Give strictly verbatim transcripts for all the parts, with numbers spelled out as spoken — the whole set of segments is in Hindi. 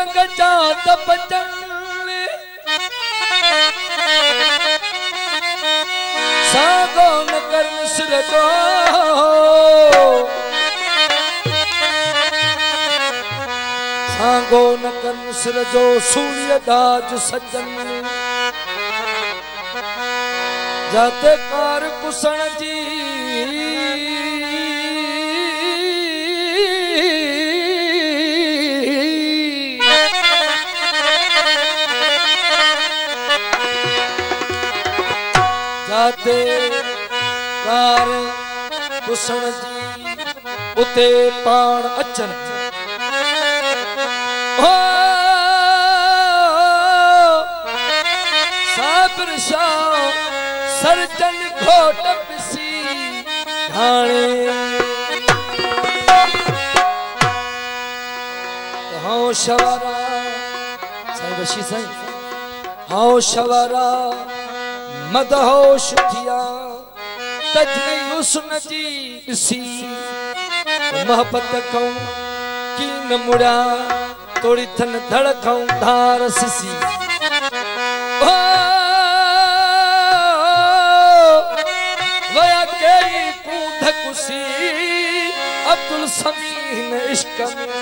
पतंग चांद बचन सागो न करन सिरजो सागो न करन सिरजो सूर्य दाज सजन जाते कार कुसण जी जाते कार कुसण जी उते पाण अचन हो साबिर शाह सरजन घोट पिसी ढाणे हाँ शवारा साईं बशी साईं हाँ शवारा मदहोश थिया तजने हुस्न जी सी मोहब्बत कहूं की न मुड़ा तोड़ी थन धड़कऊं धार सिसी ओ वया कई पूंध कुसी अब्दुल समीन इश्क में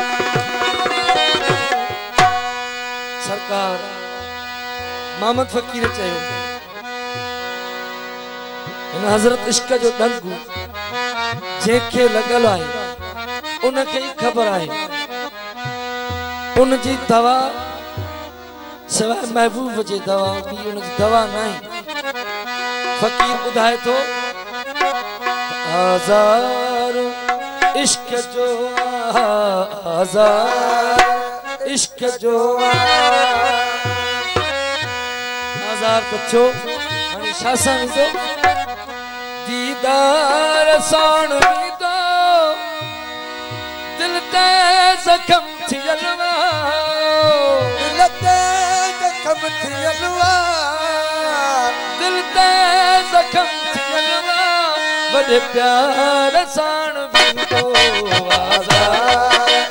सरकार मोहम्मद फकीर चयो हजरत इश्क जो डंगू जेके लगल है उनके ही खबर है उन जी दवा सिवाय महबूब जी दवा भी उन जी दवा नहीं फकीर बुधाए तो हजार इश्क जो हजार इश्क जो हजार कछो हनी शासा में तो दीदार साण दो दिल ते जख्म थियलवा दिल ते जख्म थियलवा दिल ते जख्म थियलवा बड़े प्यार साण दो आज़ाद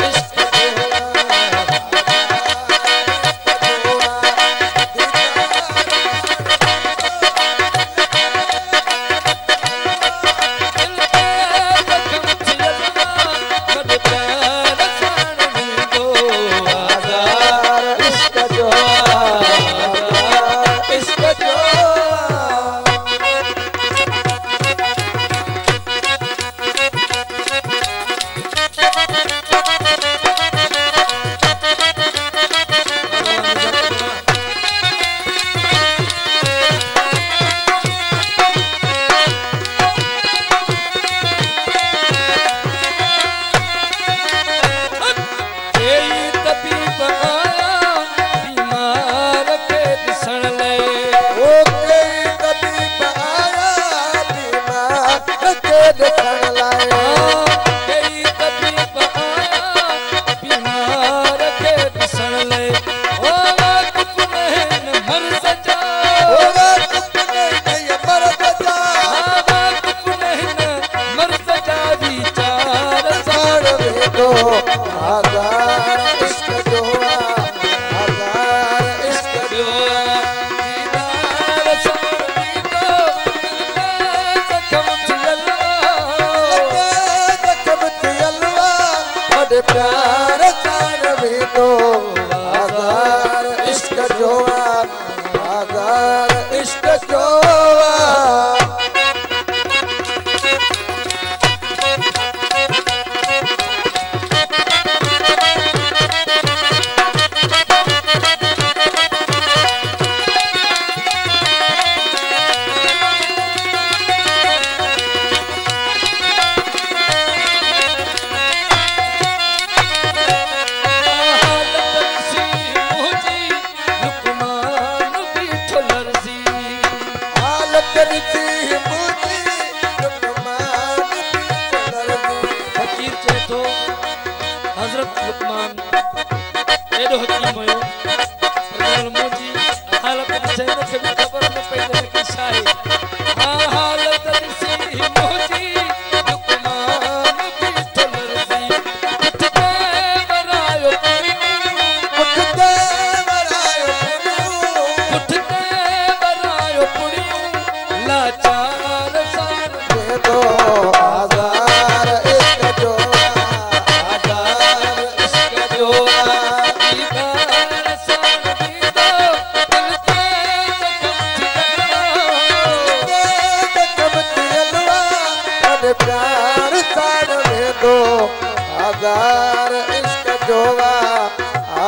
प्यार चार भी तो आज़ाद इश्क जो आज़ाद इश्क जो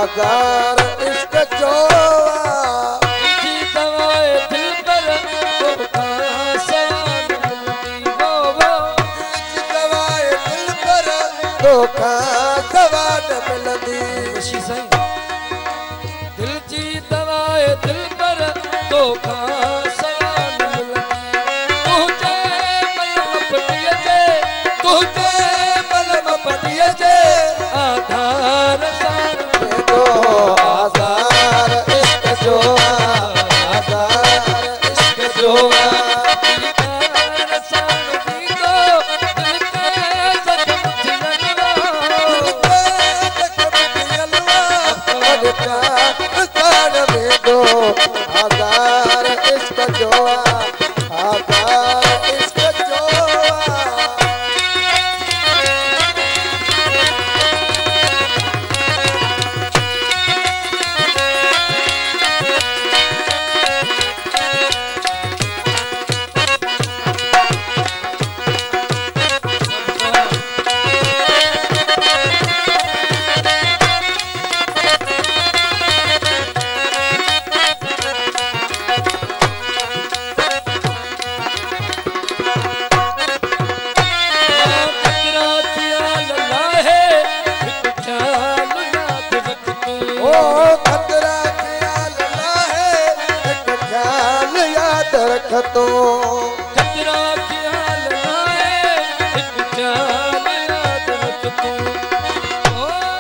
आजार इश्क जोआ जी दवाए दिल पर तो कहाँ सवाल मिलती वो वो जी दवाए दिल पर तो कहाँ सवाल मिलती खुशी साईं दिल जी दवाए दिल पर तो कहाँ सवाल मिलती तुझे मलम पटिए जे तुझे मलम पटिए जे आधार सार दो आजार इश्क जोआ आजार इश्क जोआ आधार सार दी दो दिल के जख्म झिलवा आजार इश्क जोआ आजार इश्क जोआ खतरा किया लल्ला है एक ख्याल याद रख तू ओ खतरा ख्याल ना है एक ख्याल याद रख तो खतरा किया लल्ला है एक ख्याल याद रख तू ओ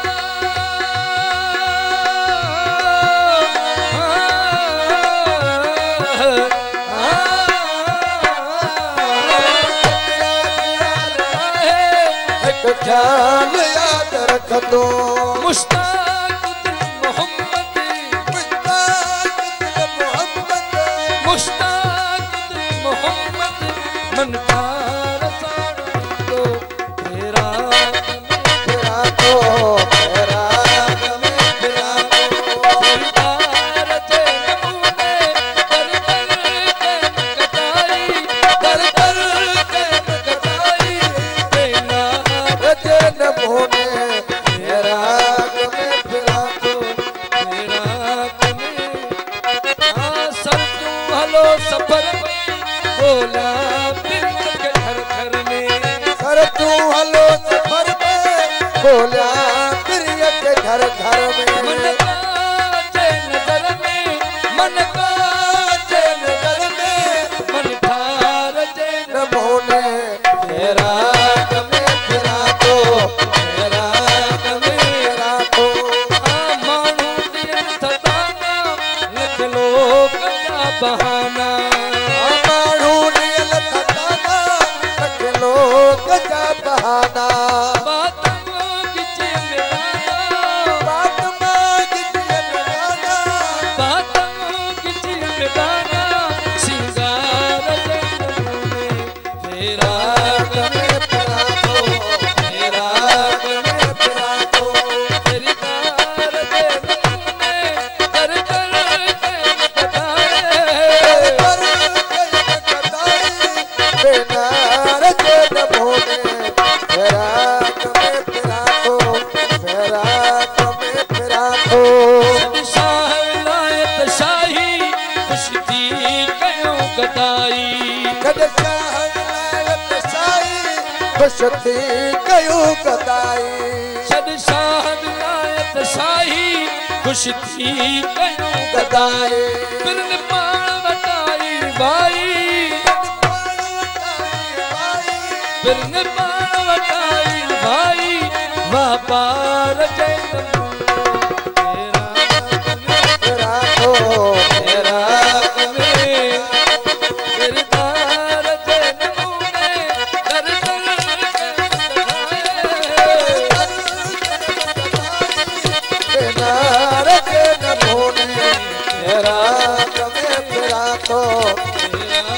एक ख्याल याद रख दो मुश्ताक दिल मोहम्मद मुश्ताक दिल मोहब्बत मुश्ताक दिल मोहम्मद मन का रसाण दो तेरा फिरा तो तेरा में फिरा तो सरदार जे नमूने कर कर के कटाई कर कर के कटाई तेना रजे नमूने तेरा में फिरा तो तेरा कमे आ सर तू हलो सफर में बोला फिर के घर घर में सर तू हलो सफर में बोला प्रिय के घर घर मन में का जे नजर में मन का जे नजर में मन ठार जे नमूने तेरा में फिरा तो तेरा में फिरा तो आ मानू दियन सदाना लिख लोग का बहाना माण्हू नियल थकाना रख लोग जा बहाना बात किच में गाना बात मांग दिए गाना बात किच में गाना सिंगार जे नमूने तेरा में फिरा तो तेरा में फिरा तो तेरी कार जे नमूने कर कर के कटाए कर के कताई बिना रजे नमूने फिरा में फिरा तो फिरा में फिरा तो शाह विलायत शाही खुश थी कयूं गदाई कद शाह विलायत शाही खुश थी कयूं गदाई शद शाह विलायत शाही खुश थी कयूं गदाई बिरन पाण वटाई भाई बिरन पाण वटाई भाई वापार जे नमूने तेरा फिरा तो तेरा कमे तेरी कार जे नमूने कर कर के कटाए बिना रजे नमूने तेरा में फिरा तो तेरा